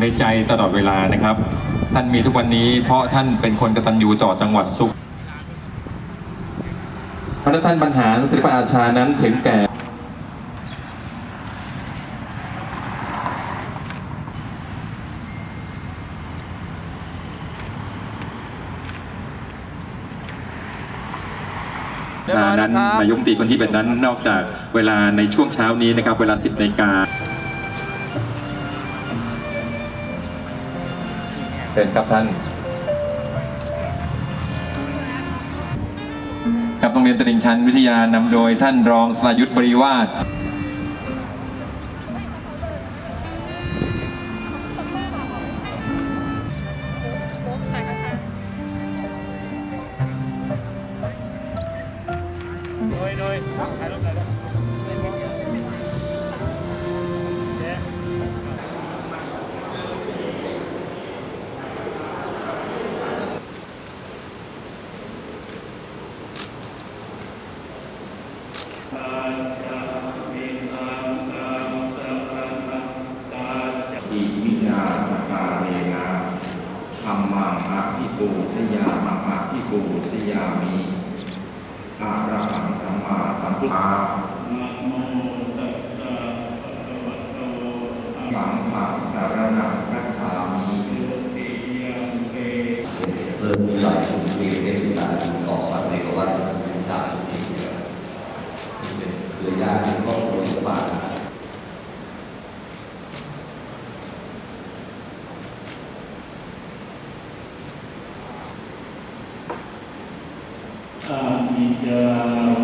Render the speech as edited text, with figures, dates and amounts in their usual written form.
ในใจตลอดเวลานะครับท่านมีทุกวันนี้เพราะท่านเป็นคนกตัญญูต่อจังหวัดสุขพระท่านบรรหารศิลปอาชานั้นถึงแก่ชานั้นนายกรัฐมนตรีคนที่เป็นนั้นนอกจากเวลาในช่วงเช้านี้นะครับเวลา 10 นาฬิกาเป็นครับท่านกับโรงเรียนตลิ่งชันวิทยานำโดยท่านรองสรายุทธบริวาสอิมินาสการเรนะธรรมังอะภิปูชยามังอะภิปูชยามิอะระหังสัมมาสัมพุทธานะโมตัสสะภะคะวะโตสังฆังสรณังคัจฉามิติยังเปเริ่มมีหลายกลุ่มเรียนเรียนศึกษาต่อสัตว์ในวัดเป็นจ่าสุขิตที่เป็นเครือญาติเป็นครอบครัวศิลปะอามิจา